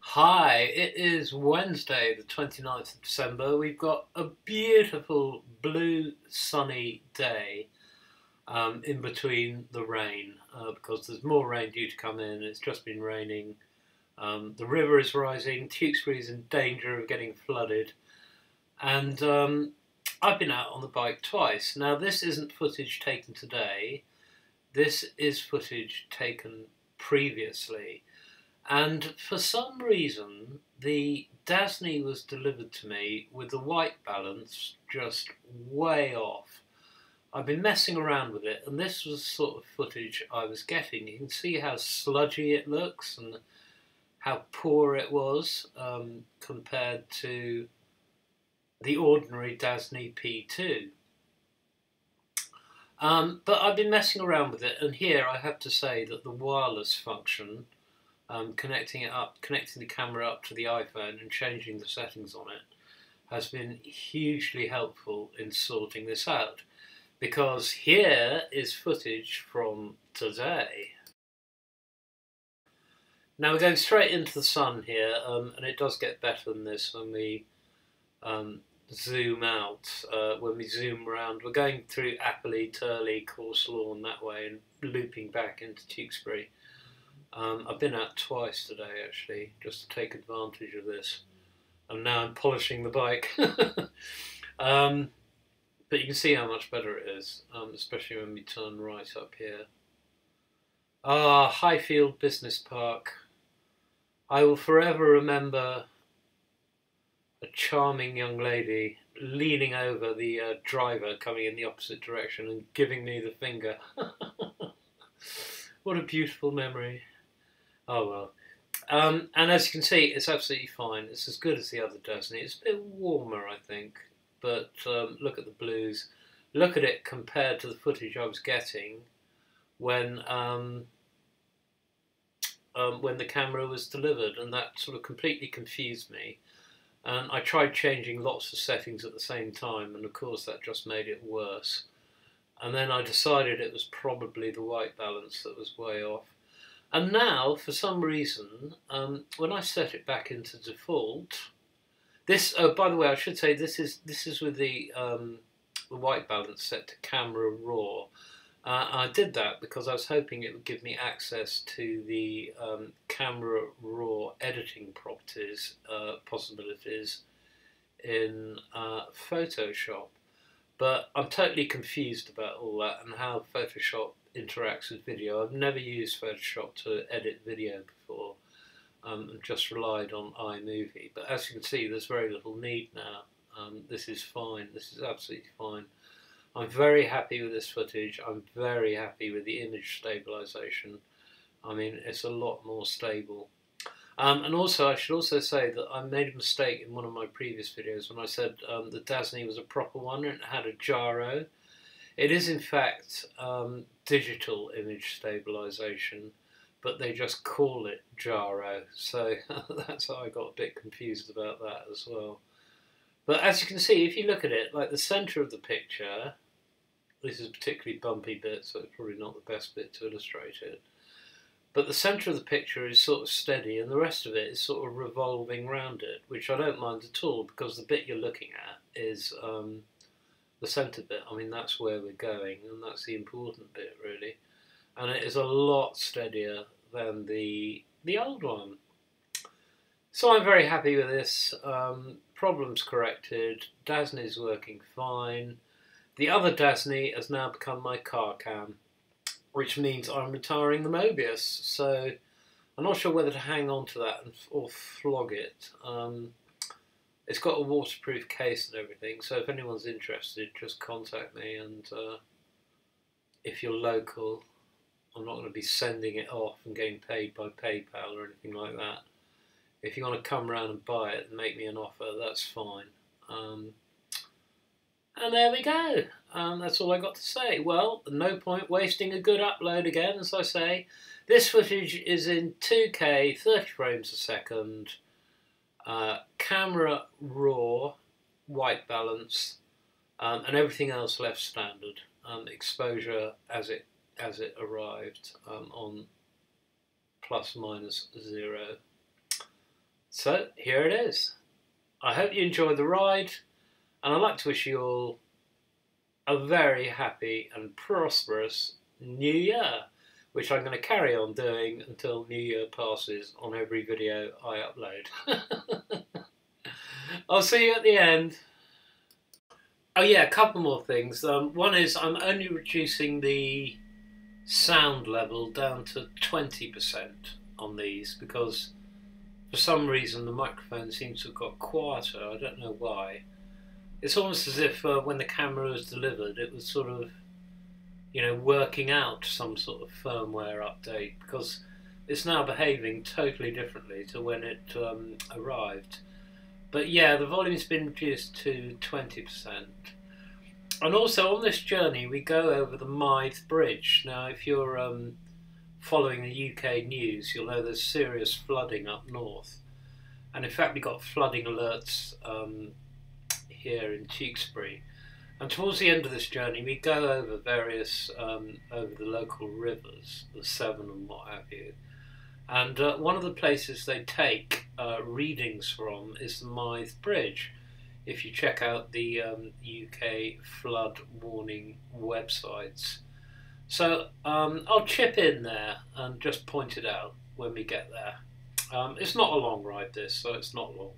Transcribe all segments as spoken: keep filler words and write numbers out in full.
Hi, it is Wednesday, the twenty-ninth of December. We've got a beautiful blue sunny day um, in between the rain uh, because there's more rain due to come in. It's just been raining. Um, the river is rising. Tewkesbury is in danger of getting flooded. And um, I've been out on the bike twice. Now, this isn't footage taken today. This is footage taken previously. And for some reason, the Dazzne was delivered to me with the white balance just way off. I've been messing around with it, and this was the sort of footage I was getting. You can see how sludgy it looks and how poor it was um, compared to the ordinary Dazzne P two. Um, but I've been messing around with it, and here I have to say that the wireless function, Um, connecting it up, connecting the camera up to the iPhone and changing the settings on it has been hugely helpful in sorting this out. Because here is footage from today. Now we're going straight into the sun here, um, and it does get better than this when we um, zoom out, uh, when we zoom around. We're going through Apperley, Tirley, Corse Lawn that way and looping back into Tewkesbury. Um, I've been out twice today actually, just to take advantage of this. And now I'm polishing the bike. um, but you can see how much better it is, um, especially when we turn right up here. Ah, Highfield Business Park. I will forever remember a charming young lady leaning over the uh, driver coming in the opposite direction and giving me the finger. What a beautiful memory. Oh well. Um, and as you can see, it's absolutely fine. It's as good as the other Dazzne. It's a bit warmer, I think. But um, look at the blues. Look at it compared to the footage I was getting when um, um, when the camera was delivered, and that sort of completely confused me. And I tried changing lots of settings at the same time, and of course that just made it worse. And then I decided it was probably the white balance that was way off. And now, for some reason, um, when I set it back into default, this. Oh, by the way, I should say this is this is with the um, the white balance set to camera raw. Uh, I did that because I was hoping it would give me access to the um, camera raw editing properties uh, possibilities in uh, Photoshop. But I'm totally confused about all that and how Photoshop interacts with video. I've never used Photoshop to edit video before, um, and just relied on iMovie. But as you can see, there's very little need now. Um, this is fine. This is absolutely fine. I'm very happy with this footage. I'm very happy with the image stabilization. I mean, it's a lot more stable. Um, and also, I should also say that I made a mistake in one of my previous videos when I said um, the Dazzne was a proper one and it had a gyro. It is in fact um, digital image stabilization, but they just call it gyro. So that's how I got a bit confused about that as well. But as you can see, if you look at it, like the centre of the picture, this is a particularly bumpy bit, so it's probably not the best bit to illustrate it. But the centre of the picture is sort of steady, and the rest of it is sort of revolving around it, which I don't mind at all, because the bit you're looking at is um, the centre bit. I mean, that's where we're going, and that's the important bit, really. And it is a lot steadier than the the old one. So I'm very happy with this. Um, problems corrected. Dazzne's working fine. The other Dazzne has now become my car cam, which means I'm retiring the Möbius. So I'm not sure whether to hang on to that or flog it. Um, it's got a waterproof case and everything, so if anyone's interested, just contact me. And uh, if you're local, I'm not going to be sending it off and getting paid by PayPal or anything like that. If you want to come around and buy it and make me an offer, that's fine. Um, and there we go. Um, that's all I got to say. Well, no point wasting a good upload again, as I say. This footage is in two K, thirty frames a second, uh, camera raw, white balance, um, and everything else left standard. Um, exposure as it as it arrived um, on plus minus zero. So here it is. I hope you enjoy the ride, and I'd like to wish you all a very happy and prosperous New Year, which I'm going to carry on doing until New Year passes on every video I upload. I'll see you at the end. Oh yeah, a couple more things. Um, one is I'm only reducing the sound level down to twenty percent on these because for some reason the microphone seems to have got quieter. I don't know why. It's almost as if uh, when the camera was delivered it was sort of, you know, working out some sort of firmware update, because it's now behaving totally differently to when it um, arrived. But yeah, the volume's been reduced to twenty percent. And also on this journey we go over the Mythe Bridge. Now if you're um, following the U K news, you'll know there's serious flooding up north. And in fact we got flooding alerts um, here in Tewkesbury. And towards the end of this journey we go over various, um, over the local rivers, the Severn and what have you. And uh, one of the places they take uh, readings from is the Mythe Bridge, if you check out the um, U K flood warning websites. So um, I'll chip in there and just point it out when we get there. Um, it's not a long ride this, so it's not long.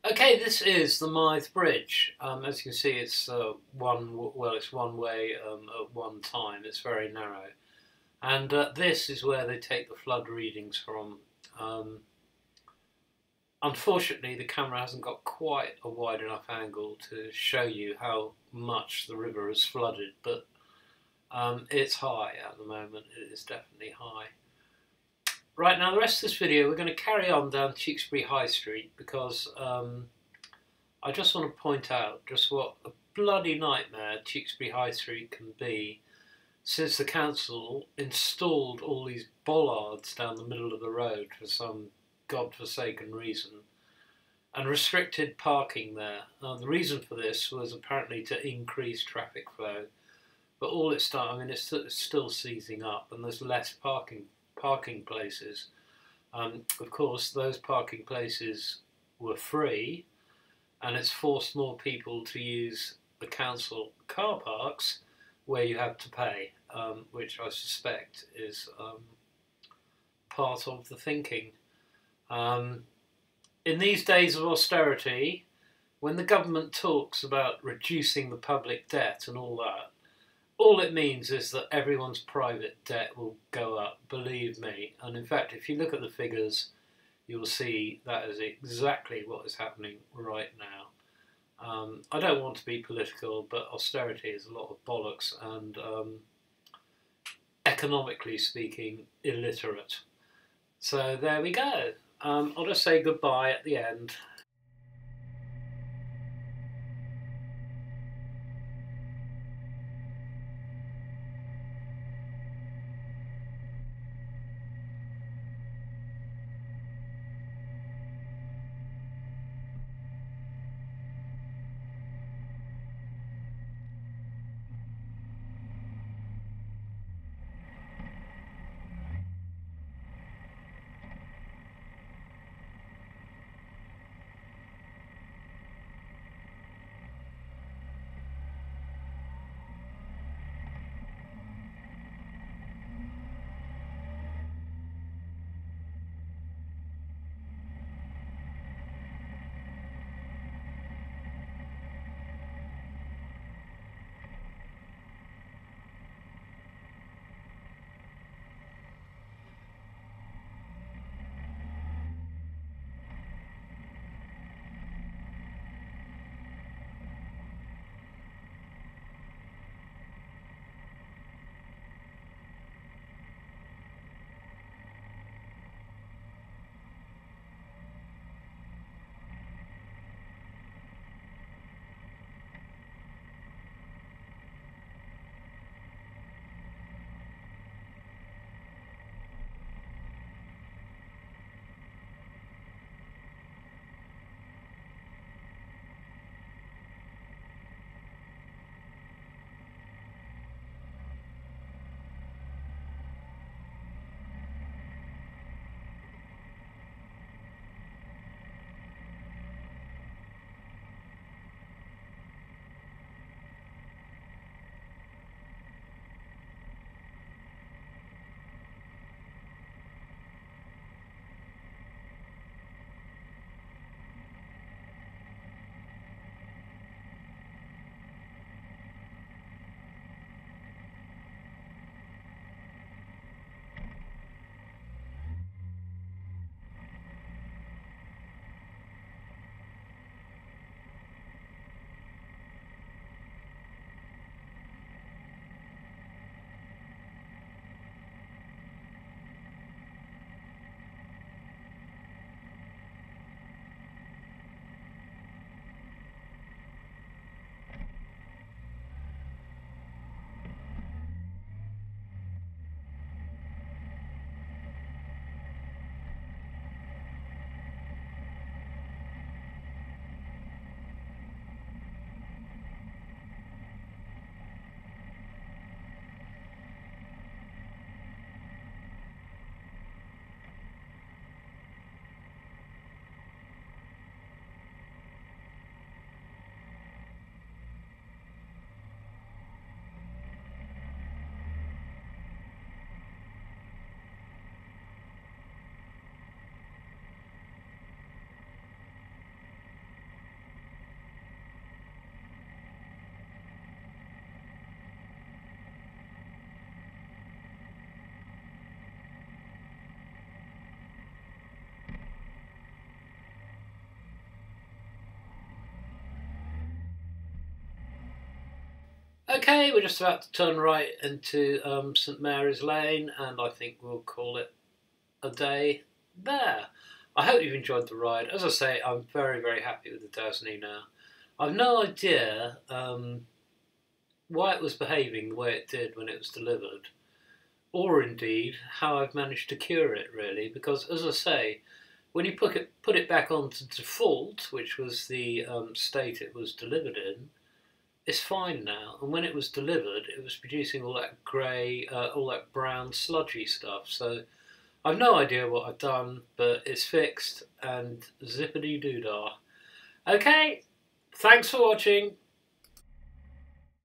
Okay, this is the Mythe Bridge. Um, as you can see, it's uh, one well, it's one way um, at one time. It's very narrow, and uh, this is where they take the flood readings from. Um, unfortunately, the camera hasn't got quite a wide enough angle to show you how much the river has flooded, but um, it's high at the moment. It is definitely high. Right, now the rest of this video we're going to carry on down Tewkesbury High Street because um, I just want to point out just what a bloody nightmare Tewkesbury High Street can be since the council installed all these bollards down the middle of the road for some godforsaken reason and restricted parking there. Now, the reason for this was apparently to increase traffic flow, but all it's done, I mean, it's still seizing up and there's less parking parking places. Um, of course, those parking places were free, and it's forced more people to use the council car parks where you have to pay, um, which I suspect is um, part of the thinking. Um, in these days of austerity, when the government talks about reducing the public debt and all that, all it means is that everyone's private debt will go up, believe me. And in fact, if you look at the figures, you'll see that is exactly what is happening right now. Um, I don't want to be political, but austerity is a lot of bollocks and, um, economically speaking, illiterate. So there we go. Um, I'll just say goodbye at the end. Okay, we're just about to turn right into um, St Mary's Lane, and I think we'll call it a day there. I hope you've enjoyed the ride. As I say, I'm very, very happy with the Dazzne now. I've no idea um, why it was behaving the way it did when it was delivered, or indeed how I've managed to cure it, really, because, as I say, when you put it, put it back onto default, which was the um, state it was delivered in, it's fine now. And when it was delivered, it was producing all that grey, uh, all that brown sludgy stuff. So I've no idea what I've done, but it's fixed, and zippity-doo-dah. Okay, thanks for watching.